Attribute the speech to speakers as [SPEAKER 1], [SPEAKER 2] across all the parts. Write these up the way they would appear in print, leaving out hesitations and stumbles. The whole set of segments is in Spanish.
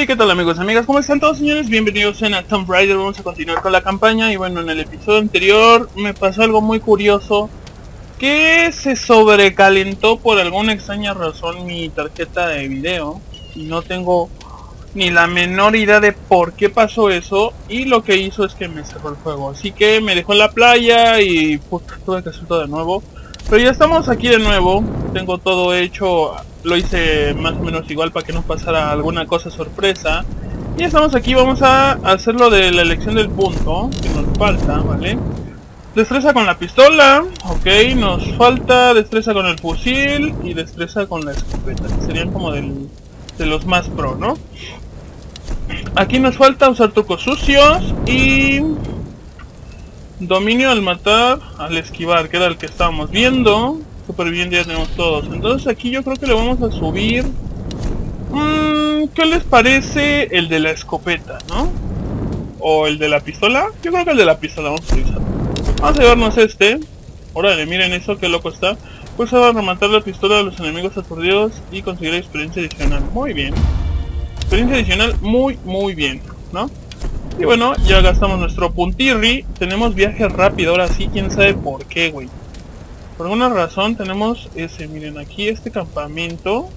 [SPEAKER 1] ¿qué tal amigos y amigas? ¿Cómo están todos, señores? Bienvenidos a Tomb Raider. Vamos a continuar con la campaña. Y bueno, en el episodio anterior me pasó algo muy curioso, que se sobrecalentó por alguna extraña razón mi tarjeta de video y no tengo ni la menor idea de por qué pasó eso, y lo que hizo es que me cerró el juego. Así que me dejó en la playa y tuve que hacer todo de nuevo. Pero ya estamos aquí de nuevo, tengo todo hecho, lo hice más o menos igual para que no pasara alguna cosa sorpresa. Y estamos aquí, vamos a hacerlo de la elección del punto que nos falta, ¿vale? Destreza con la pistola, ok, nos falta destreza con el fusil y destreza con la escopeta, que serían como de los más pro, ¿no? Aquí nos falta usar trucos sucios y dominio al matar, al esquivar, que era el que estábamos viendo. Súper bien, ya tenemos todos. Entonces aquí yo creo que le vamos a subir... ¿qué les parece el de la escopeta, no? ¿O el de la pistola? Yo creo que el de la pistola vamos a utilizar. Vamos a llevarnos este. Órale, miren eso, qué loco está. Pues va a rematar la pistola de los enemigos aturdidos y conseguir experiencia adicional. Muy bien. Experiencia adicional, muy bien, ¿no? Y bueno, ya gastamos nuestro puntirri. Tenemos viaje rápido, ahora sí, quién sabe por qué, güey. Por alguna razón tenemos ese, miren, aquí este campamento.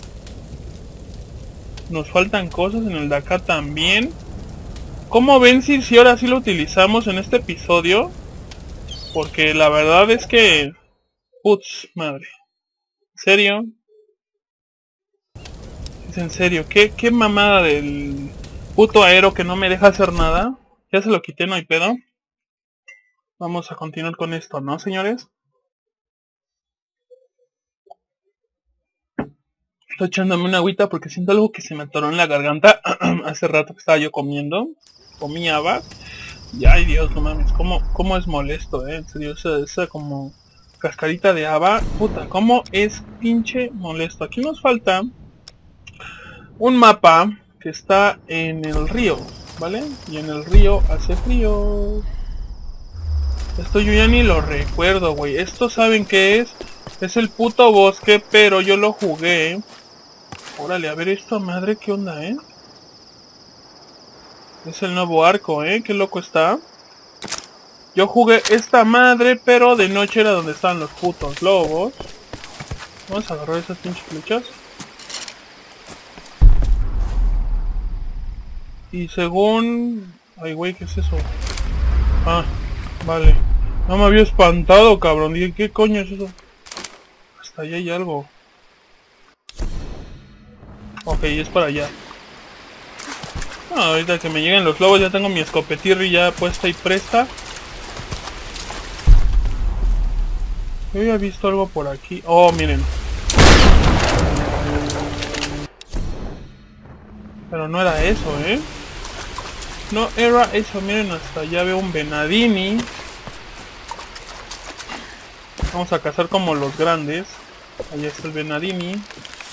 [SPEAKER 1] Nos faltan cosas en el de acá también. ¿Cómo ven si ahora sí lo utilizamos en este episodio? Porque la verdad es que... Putz, madre. ¿En serio? Es en serio, ¿qué mamada del puto aero que no me deja hacer nada? Ya se lo quité, no hay pedo. Vamos a continuar con esto, ¿no, señores? Estoy echándome una agüita porque siento algo que se me atoró en la garganta. Hace rato que estaba yo comiendo. Comía, y ay Dios, no mames, cómo es molesto, en serio, esa como cascarita de haba, puta, cómo es pinche molesto. Aquí nos falta un mapa que está en el río, ¿vale? Y en el río hace frío. Esto yo ya ni lo recuerdo, güey. Esto, ¿saben qué es? Es el puto bosque, pero yo lo jugué. Órale, a ver esta madre, ¿qué onda, Es el nuevo arco, qué loco está. Yo jugué esta madre, pero de noche era donde estaban los putos lobos. Vamos a agarrar esas pinches flechas. Y según... Ay, güey, ¿qué es eso? Ah, vale. No me había espantado, cabrón. Dije, ¿qué coño es eso? Hasta allá hay algo. Ok, es para allá. Ahorita que me lleguen los lobos ya tengo mi escopetirri ya puesta y presta. Yo había visto algo por aquí. Oh, miren. Pero no era eso, No era eso, miren, hasta allá veo un venadini. Vamos a cazar como los grandes. Allá está el venadini.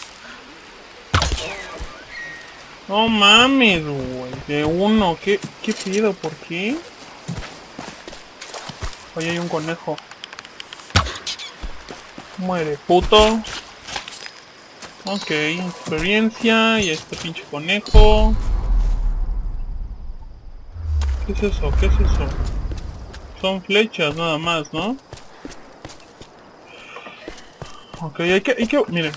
[SPEAKER 1] No mames, güey. De uno, ¿qué pido? ¿Por qué? Ahí hay un conejo. Muere, puto. Ok, experiencia. Y este pinche conejo. ¿Qué es eso? ¿Qué es eso? Son flechas nada más, ¿no? Ok, hay que... Miren.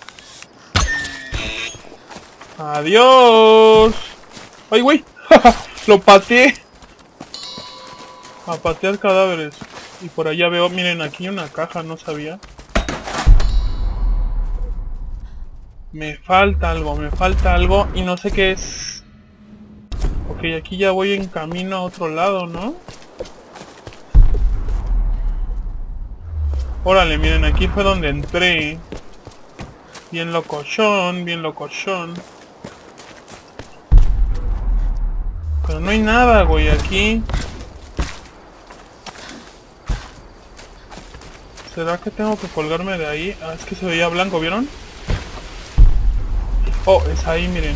[SPEAKER 1] ¡Adiós! ¡Ay, güey! ¡Lo pateé! A patear cadáveres. Y por allá veo... Miren, aquí hay una caja, no sabía. Me falta algo y no sé qué es. Ok, aquí ya voy en camino a otro lado, ¿no? Órale, miren, aquí fue donde entré. Bien locochón, bien locochón. Pero no hay nada, güey, aquí. ¿Será que tengo que colgarme de ahí? Ah, es que se veía blanco, ¿vieron? Oh, es ahí, miren.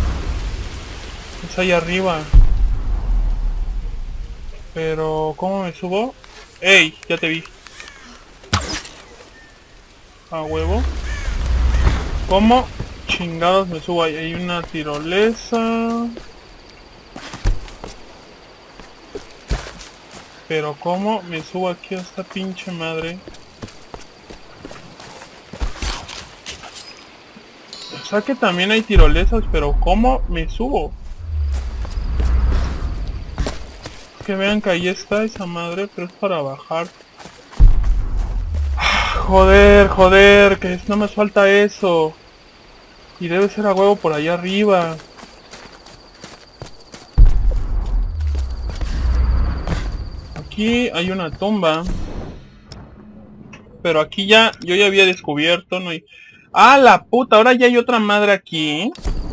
[SPEAKER 1] Es ahí arriba. Pero, ¿cómo me subo? ¡Ey! Ya te vi. A huevo. ¿Cómo? Chingados me subo ahí. Hay una tirolesa. Pero ¿cómo me subo aquí a esta pinche madre? O sea que también hay tirolesas, pero ¿cómo me subo? Es que vean que ahí está esa madre, pero es para bajar. Joder, joder, que no me falta eso. Y debe ser a huevo por allá arriba. Aquí hay una tumba. Pero aquí ya, yo ya había descubierto, no hay... ¡Ah, la puta! Ahora ya hay otra madre aquí.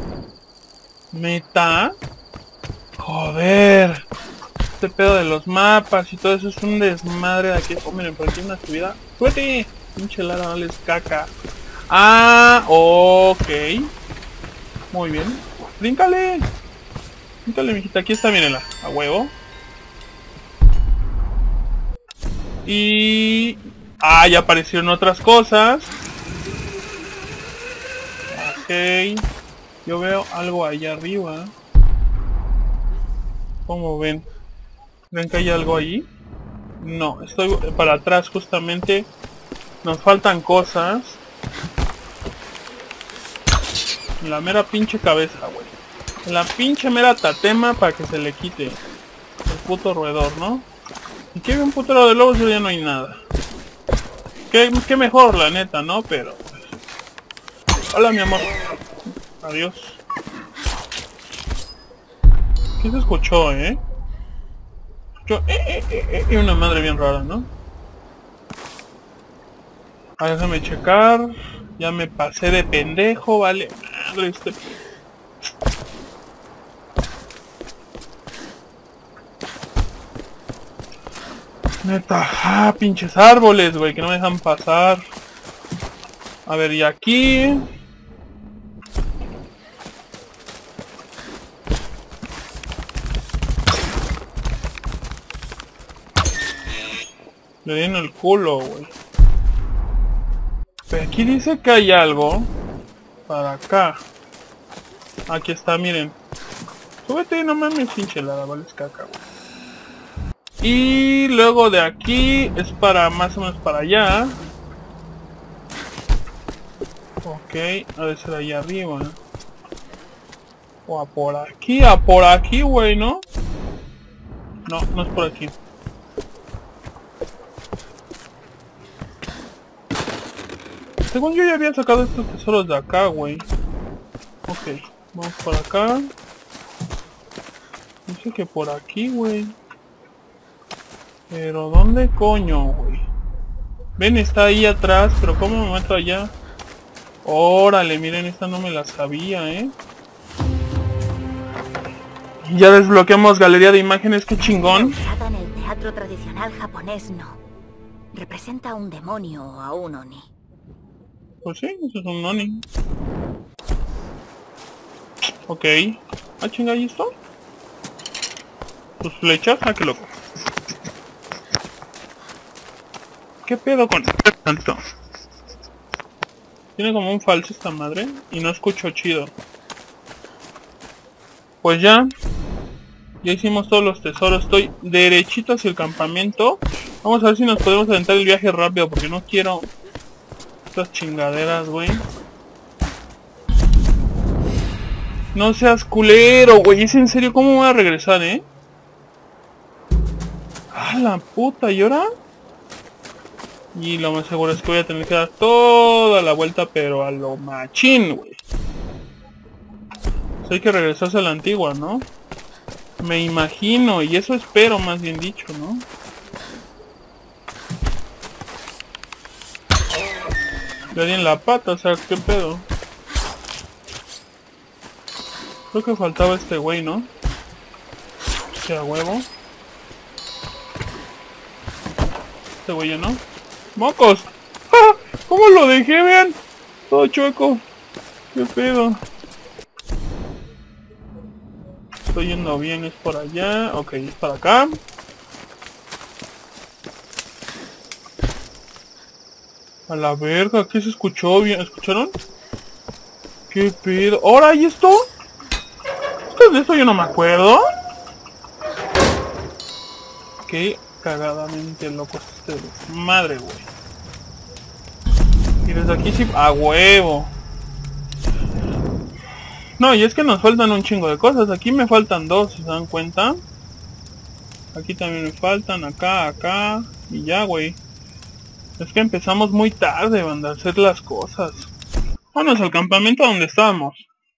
[SPEAKER 1] ¿Neta? Joder. Este pedo de los mapas y todo eso es un desmadre de aquí. Oh, miren, por aquí hay una subida. ¡Suerte! Pinche Lara, no les caca. Ah, ok. Muy bien. ¡Bríncale! Bríncale, mijita. Aquí está, mírenla. A huevo. Y... ah, ya aparecieron otras cosas. Ok. Yo veo algo allá arriba. ¿Cómo ven? ¿Ven que hay algo ahí? No, estoy para atrás justamente. Nos faltan cosas. La mera pinche cabeza, güey. La pinche mera tatema para que se le quite el puto roedor, ¿no? Y que hay un putero de lobos, ya no hay nada. Qué mejor, la neta, ¿no? Pero... hola, mi amor. Adiós. ¿Qué se escuchó, Escuchó... una madre bien rara, ¿no? A ver, déjame checar. Ya me pasé de pendejo, vale. Madre, este... neta, pinches árboles, güey, que no me dejan pasar. A ver, y aquí... le di en el culo, güey. Pero aquí dice que hay algo. Para acá. Aquí está, miren. Súbete, no mames, pinche Lara, vale, es caca, güey. Y luego de aquí es para más o menos para allá. Ok, a ver, será allá arriba. O a por aquí, güey, ¿no? No, no es por aquí. Según yo ya había sacado estos tesoros de acá, güey. Ok, vamos por acá. Dice que por aquí, güey. Pero ¿dónde coño, güey? Ven, está ahí atrás, pero ¿cómo me meto allá? Órale, miren, esta no me la sabía, Ya desbloqueamos galería de imágenes, qué chingón.
[SPEAKER 2] En el teatro tradicional japonés no. Representa a un demonio o a un oni.
[SPEAKER 1] Pues sí, eso es un oni. Ok. Ah, chinga, ¿y esto? Tus flechas, qué loco. ¿Qué pedo con tanto? Tiene como un falso esta madre y no escucho chido. Pues ya hicimos todos los tesoros. Estoy derechito hacia el campamento. Vamos a ver si nos podemos aventar el viaje rápido, porque no quiero estas chingaderas, güey. No seas culero, güey. ¿Es en serio? ¿Cómo voy a regresar, ¡Ah, la puta! ¿Y ahora? Y lo más seguro es que voy a tener que dar toda la vuelta, pero a lo machín, güey. Hay que regresarse a la antigua, ¿no? Me imagino, y eso espero, más bien dicho, ¿no? Le di en la pata, o sea, ¿qué pedo? Creo que faltaba este güey, ¿no? O sea, huevo. Este güey, ¿no? ¡Mocos! ¡Ah! ¿Cómo lo dejé, vean? Todo chueco. ¿Qué pedo? Estoy yendo bien, es por allá. Ok, es para acá. A la verga, ¿qué se escuchó bien? ¿Escucharon? ¿Qué pedo? ¿Ahora y esto? De esto yo no me acuerdo. Qué cagadamente loco es este desmadre, güey. Y desde aquí sí... ¡A huevo! No, y es que nos faltan un chingo de cosas. Aquí me faltan dos, si se dan cuenta. Aquí también me faltan, acá. Y ya, güey. Es que empezamos muy tarde, banda, a hacer las cosas. Vámonos al campamento donde estábamos.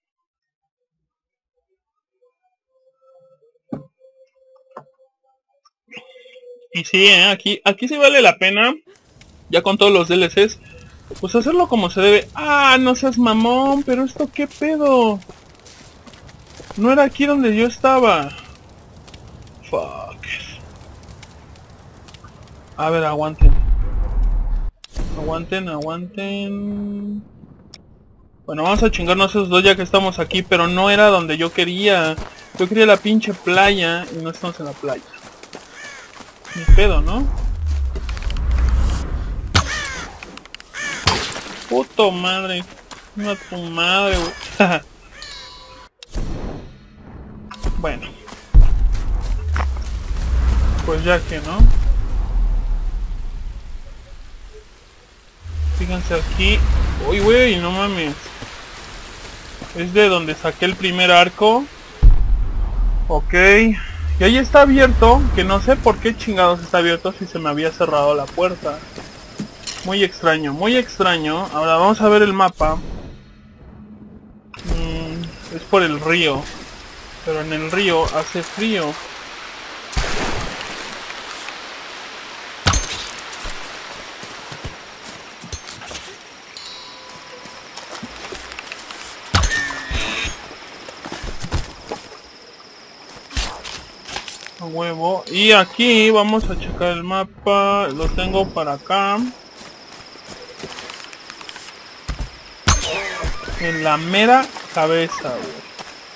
[SPEAKER 1] Y sí, aquí sí vale la pena. Ya con todos los DLCs. Pues hacerlo como se debe. Ah, no seas mamón, pero esto qué pedo. No era aquí donde yo estaba. Fuck. A ver, aguanten. Aguanten. Bueno, vamos a chingarnos esos dos ya que estamos aquí, pero no era donde yo quería. Yo quería la pinche playa y no estamos en la playa. Ni pedo, ¿no? Puto madre. No tu madre, güey. Bueno. Pues ya que, ¿no? Fíjense aquí. Uy, güey, no mames. Es de donde saqué el primer arco. Ok. Y ahí está abierto. Que no sé por qué chingados está abierto si se me había cerrado la puerta. Muy extraño, muy extraño. Ahora vamos a ver el mapa. Es por el río. Pero en el río hace frío. A huevo. Y aquí vamos a checar el mapa. Lo tengo para acá. En la mera cabeza, güey.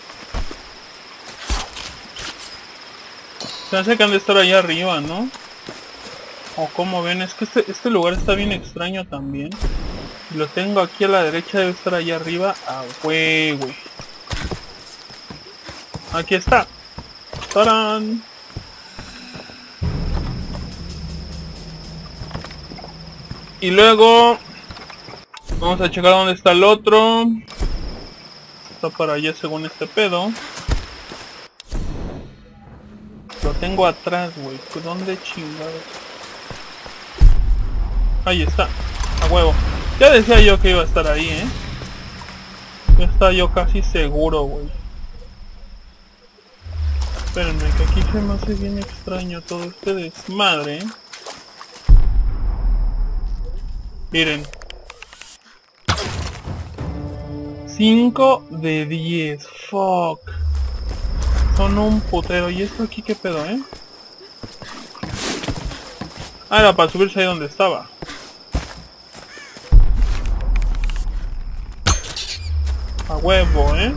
[SPEAKER 1] Se hace que han de estar ahí arriba, ¿no? O como ven, es que este lugar está bien extraño también. Lo tengo aquí a la derecha, debe estar ahí arriba. Ah, güey. Aquí está. ¡Tarán! Y luego vamos a checar dónde está el otro. Está para allá según este pedo. Lo tengo atrás, güey. ¿Dónde chingados? Ahí está. A huevo. Ya decía yo que iba a estar ahí, ¿eh? Ya estaba yo casi seguro, güey. Espérenme, que aquí se me hace bien extraño todo este desmadre, ¿eh? Miren. 5 de 10. Fuck. Son un putero. ¿Y esto aquí qué pedo, eh? Ah, era para subirse ahí donde estaba. A huevo, ¿eh?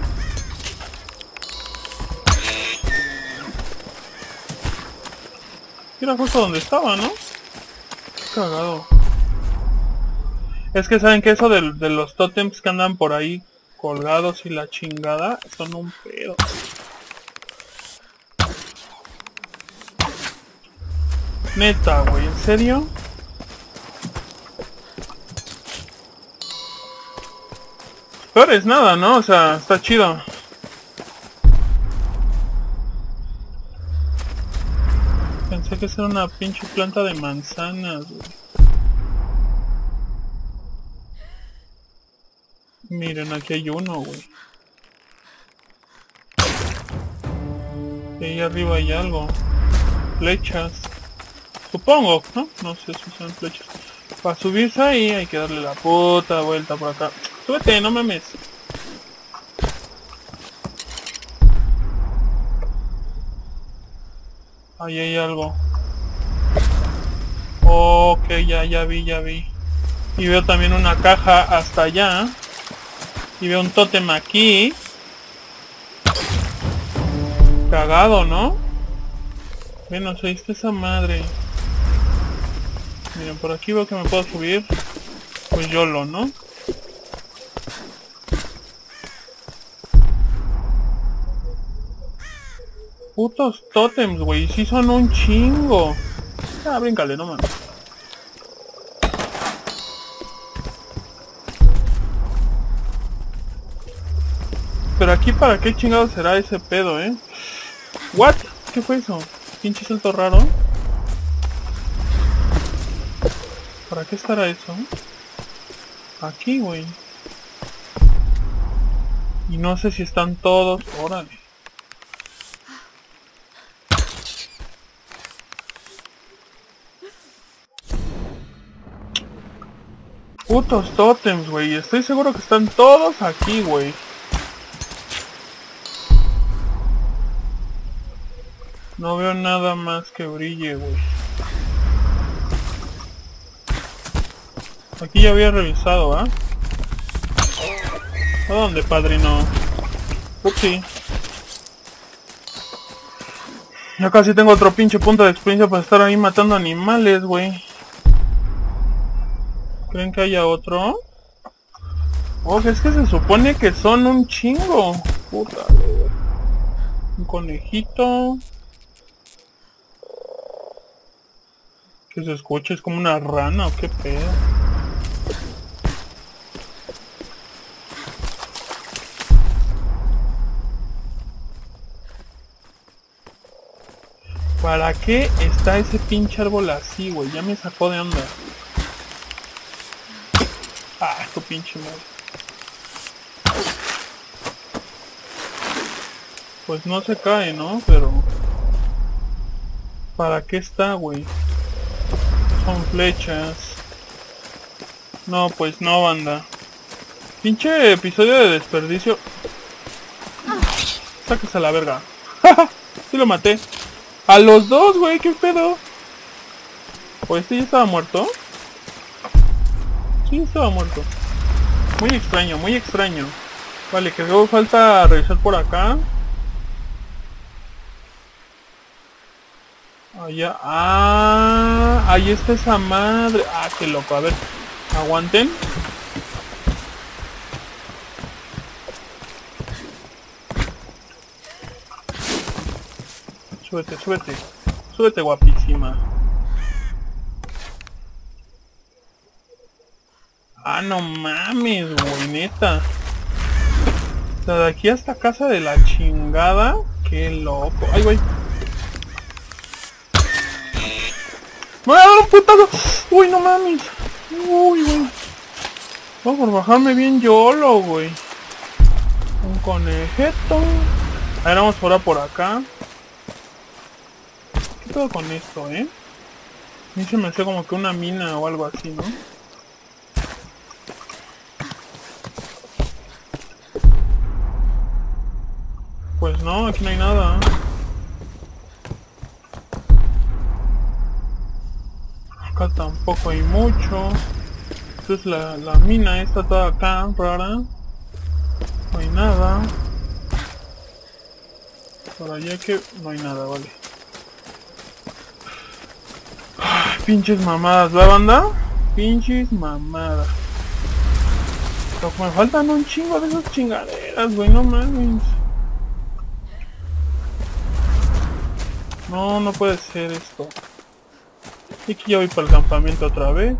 [SPEAKER 1] Era justo donde estaba, ¿no? Qué cagado. Es que saben que eso de los tótems que andan por ahí colgados y la chingada son un pedo. Neta, güey, ¿en serio? Peor es nada, ¿no? O sea, está chido. Pensé que era una pinche planta de manzanas, güey. Miren, aquí hay uno, güey. Y ahí arriba hay algo. Flechas. Supongo, ¿no? No sé si son flechas. Para subirse ahí hay que darle la puta vuelta por acá. Súbete, no mames. Ahí hay algo. Ok, ya vi. Y veo también una caja hasta allá. Y veo un tótem aquí. Cagado, ¿no? Bueno, se está esa madre. Miren, por aquí veo que me puedo subir. Pues YOLO, ¿no? Putos tótems, güey. Sí son un chingo. Ah, bríncale, no mames. Pero aquí para qué chingado será ese pedo, What? ¿Qué fue eso? Pinche salto raro. ¿Para qué estará eso? Aquí, güey. Y no sé si están todos. Órale. Putos tótems, güey. Estoy seguro que están todos aquí, güey. No veo nada más que brille, güey. Aquí ya había revisado, ¿ah? ¿A dónde, padrino? Upsi. Ya casi tengo otro pinche punto de experiencia para estar ahí matando animales, güey. ¿Creen que haya otro? Oh, es que se supone que son un chingo. Puta, güey. Un conejito. ¿Qué se escucha? ¿Es como una rana o qué pedo? ¿Para qué está ese pinche árbol así, güey? Ya me sacó de onda. Ah, tu pinche madre. Pues no se cae, ¿no? Pero... ¿para qué está, güey? Son flechas. No, pues no, banda. Pinche episodio de desperdicio. Sáquese a la verga. Sí lo maté. A los dos, güey, qué pedo. Pues sí, estaba muerto. Sí, estaba muerto. Muy extraño, muy extraño. Vale, que luego falta revisar por acá. Allá. Ah, ahí está esa madre. Ah, qué loco. A ver, aguanten. Súbete, súbete. Súbete, guapísima. Ah, no mames, güey, neta. O sea, de aquí hasta casa de la chingada. Qué loco. Ay, güey. ¡Me voy a dar un putazo! ¡Uy, no mames! ¡Uy, güey! Vamos por bajarme bien YOLO, güey. Un conejeto. A ver, vamos por acá. ¿Qué pedo con esto, A mí se me hace como que una mina o algo así, ¿no? Pues no, aquí no hay nada. Acá tampoco hay mucho. Entonces la mina está toda acá, rara. No hay nada. Por allá que no hay nada, vale. Ay, pinches mamadas, ¿la banda? Pinches mamadas. Pero me faltan un chingo de esas chingaderas, güey, no mames. No, no puede ser esto. Y aquí ya voy para el campamento otra vez.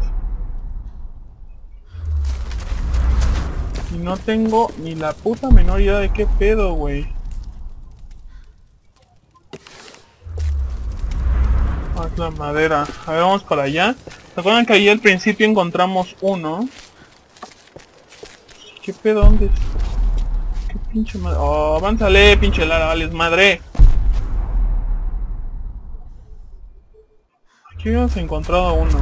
[SPEAKER 1] Y no tengo ni la puta menor idea de qué pedo, güey. Ah, es la madera. A ver, vamos para allá. ¿Se acuerdan que ahí al principio encontramos uno? ¿Qué pedo? ¿Dónde es? ¿Qué pinche madre? Oh, avánzale, pinche Lara, vales madre. Aquí habíamos encontrado uno.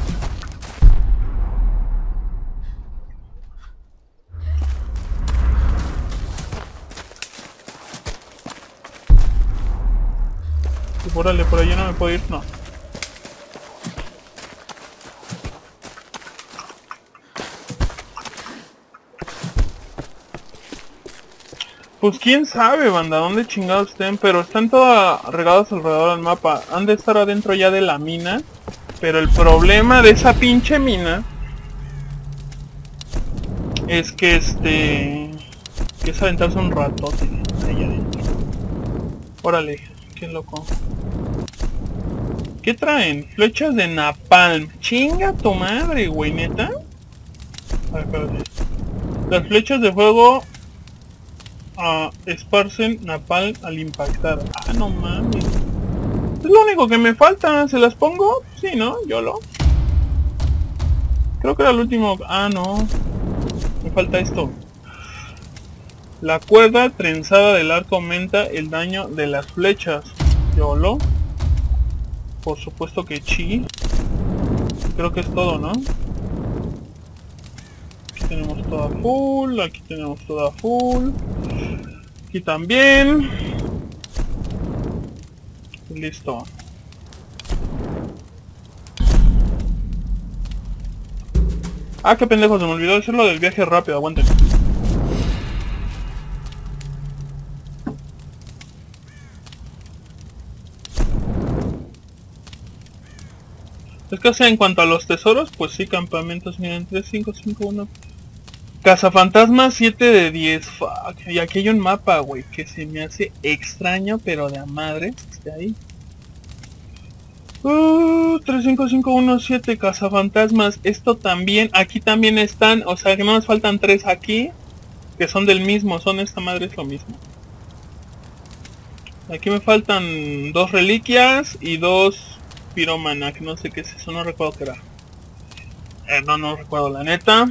[SPEAKER 1] Y órale, por allá no me puedo ir, no. Pues quién sabe, banda, dónde chingados estén, pero están todas regados alrededor del mapa. Han de estar adentro ya de la mina, pero el problema de esa pinche mina es que que es aventarse un ratote ahí adentro. Órale, qué loco. ¿Qué traen? Flechas de napalm. Chinga tu madre, güey, ¿neta? A ver, espérate. Las flechas de fuego esparcen napalm al impactar. Ah, no mames. Es lo único que me falta. ¿Se las pongo? Sí, ¿no? YOLO. Creo que era el último. Ah, no. Me falta esto. La cuerda trenzada del arco aumenta el daño de las flechas. YOLO. Por supuesto que sí. Creo que es todo, ¿no? Aquí tenemos toda full. Aquí tenemos toda full. Aquí también. Listo. Ah, qué pendejo, se me olvidó hacerlo del viaje rápido, aguanten. Es que, o sea, en cuanto a los tesoros, pues sí, campamentos, miren, 3, 5, 5, 1. Cazafantasmas 7 de 10, fuck. Y aquí hay un mapa, güey, que se me hace extraño, pero de a madre, de ahí. 3, 5, 5, 1, 7 cazafantasmas. Esto también, aquí también están, o sea que no nos faltan 3 aquí, que son del mismo, son esta madre es lo mismo. Aquí me faltan 2 reliquias y 2 piromana, que no sé qué es eso, no recuerdo qué era. No recuerdo la neta.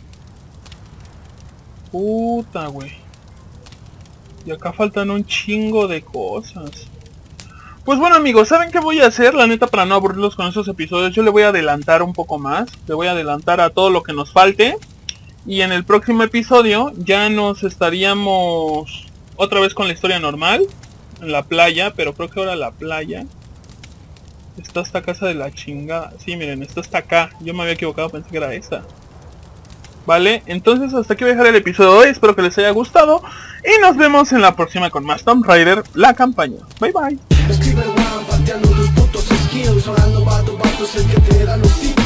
[SPEAKER 1] Puta, güey. Y acá faltan un chingo de cosas. Pues bueno, amigos, ¿saben qué voy a hacer? La neta, para no aburrirlos con esos episodios, yo le voy a adelantar un poco más. Le voy a adelantar a todo lo que nos falte. Y en el próximo episodio ya nos estaríamos otra vez con la historia normal. En la playa, pero creo que ahora la playa está esta casa de la chingada. Sí, miren, está hasta acá. Yo me había equivocado, pensé que era esa. Vale, entonces hasta aquí voy a dejar el episodio de hoy. Espero que les haya gustado. Y nos vemos en la próxima con más Tomb Raider, la campaña. Bye bye.